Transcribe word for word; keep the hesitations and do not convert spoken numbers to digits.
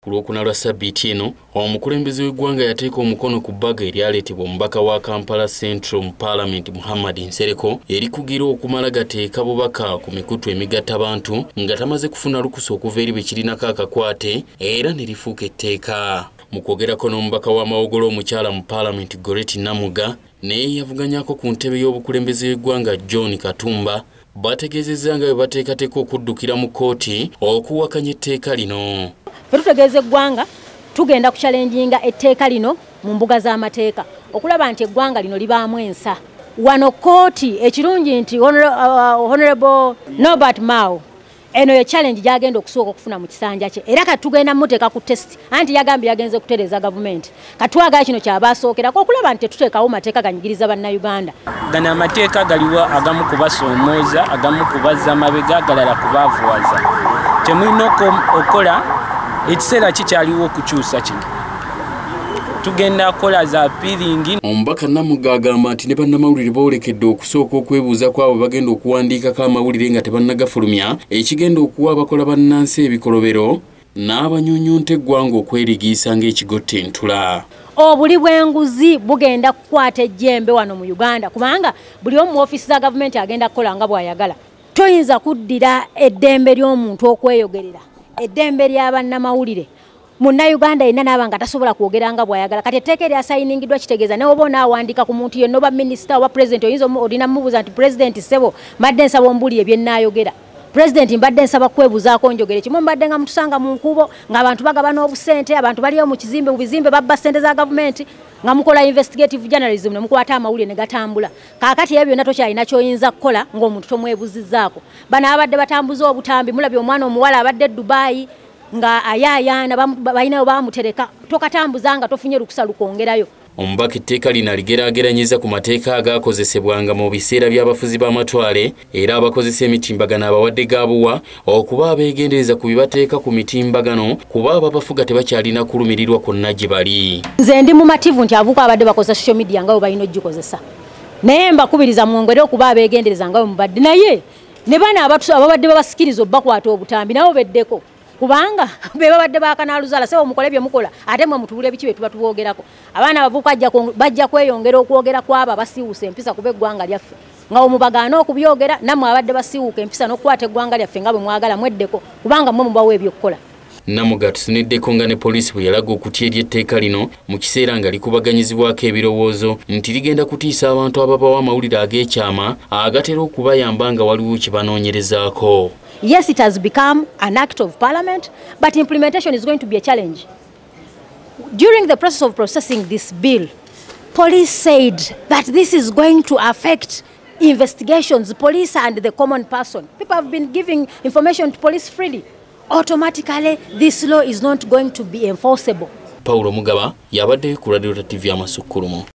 ku lwokuna lwa ssabbiiti eno omukulembeze w'eggwanga yateeka omukono ku bbaga eryaleetebwa omubaka wa Kampala Central mu Parliament Muhammad Nsereko erikugira okumala gateeka bubaka ku mikutu emigatta abantu nga tamaze kufuna lukusa okuva eri bwe kirinako akakwate era ne lifuuka etteeka. Mu kwogerako n'omubaka w'amawogolo omukyala mu Parliament Goreti Namuga naye yavuganyako ku ntebe y'obukulembeze w'eggwanga John Katumba bategeezezza nga bwe bateekateeka okuddukira mu kkooti okuwakanya etteeka lino. Ffe tutegeeza eggwanga tugenda ku challenginga etteeka lino mu mbuga z'amateeka okulaba nti eggwanga lino libaamu ensa. Wano kkooti ekirungi nti Honorable Norbert Mao eno ye challenge gyagenda okusooka okufuna mu kisanja kye era katugenda muteeka ku test anti yagambye yagenze kutereza gavumenti katwaga kino kyabasookerako okulaba nti tuteekawo mateeka ganyigiriza bannayuganda. Gana amateeka galiwo agamu kubasoomooza agamu kubazza amabega agalala kubaavuwaza. Temulina okola ekiseera kikyaliwo okukyusa kino. Tugenda kola za appealing. Omubaka Namuga agamba nti ne bannamawulire boolekedde okusooka okwebuuza kwabo bagenda okuwandiikako amawulire nga tebannagafulumya ekigenda okuwa abakola bannansi ebikolobero n'abanyuunyunta eggwanga okwerigiisa ng'ekigotta entula. Obuli bw'enguzi bugenda kukwata ejjembe wano mu Uganda kubanga buli omu mu ofiisi za gavumenti agenda kukola nga bw'ayagala. Toyinza kuddira eddembe ly'omuntu okweyogerera eddembe ly'abannamawulire. Munnayuganda yenna n'abanga tasobola kwogera nga bw'ayagala kati etteeka eryasayiningiddwa kitegeeza ne oba onaawandika ku muntu yenna oba minisita oba pulezidenti oyinza olina mubuuza nti pulezidenti ssebo mbadde nsaba ombuulire bye nnaayogera. Pulezidenti mbadde nsaba kwebuzaako njogere kimu mbadde nga mutusanga mu nkubo ng'abantu bagabana obusente abantu baliyo mu kizimbe mu bizimbe babba ssente za gavumenti nga mukola investigative journalism ne mukwata amawulire ne gatambula. Kaakati ebyo byonna tokyalina ky'oyinza kukola ng'omuntu tomwebuzizzaako. Bano abadde batambuza obutambi mulabye omwana omuwala abadde Dubai nga ayayana balina bamutereka tokatambuza nga tofunye lukusa lukongerayo. Omubaka etteeka lino aligeraageranyiza ku mateeka agaakozesebwanga mu biseera by'abafuzi b'amatwale era abakozesa emitimbagano abawadde gaabuwa okuba abeegendereza ku bibateeka ku mitimbagano kuba ababafuga tebakyalina kulumirirwa kwonna gye bali. Nze ndi mumativu nti avuko abadde bakozesa social media nga bwe balina ogikozesa naye mbakubiriza mwongere okuba abeegendereza nga bwe mubadde naye ne bana ababadde babasikiriza obbakwata obutambi nabo beddeko kubanga beba badde bakanaluzala sebo mukole bye mukola ate mwe mutubule biki betuba tubogerako abaana bavuka ajja bajja kweyongera okwogera kwaba basiwusa empisa kube eggwanga lyaffe nga omubagaana okubyogera namwe abadde basiwuka empisa n'okukwata eggwanga lyaffe nga bwe mwagala mweddeko kubanga mwe mubawo ebyokukola. Namuga tusindiddeko nga ne poliisi bwe yalaga okutya ery'etteeka lino mu kiseera nga likubaganyizibwako ebirowoozo nti ligenda kutiisa abantu ababawo amawulire ag'ekyama agatera okubayamba nga waliwo kye banoonyerezaako. Yes, it has become an act of parliament, but implementation is going to be a challenge. During the process of processing this bill, police said that this is going to affect investigations, police and the common person. People have been giving information to police freely. Automatically, this law is not going to be enforceable. Paulo Mugaba, yabadde ku Radio T V Amasukulumu.